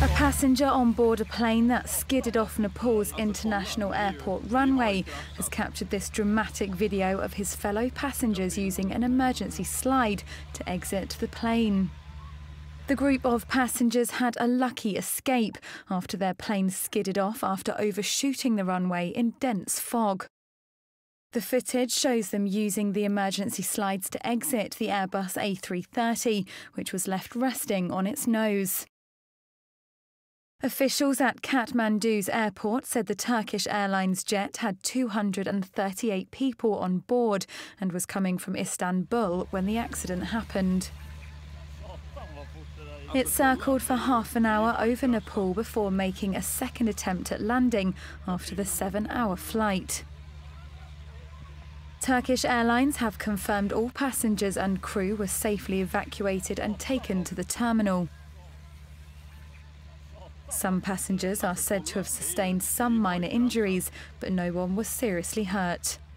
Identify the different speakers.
Speaker 1: A passenger on board a plane that skidded off Nepal's international airport runway has captured this dramatic video of his fellow passengers using an emergency slide to exit the plane. The group of passengers had a lucky escape after their plane skidded off after overshooting the runway in dense fog. The footage shows them using the emergency slides to exit the Airbus A330, which was left resting on its nose. Officials at Kathmandu's airport said the Turkish Airlines jet had 238 people on board and was coming from Istanbul when the accident happened. It circled for half an hour over Nepal before making a second attempt at landing after the 7-hour flight. Turkish Airlines have confirmed all passengers and crew were safely evacuated and taken to the terminal. Some passengers are said to have sustained some minor injuries, but no one was seriously hurt.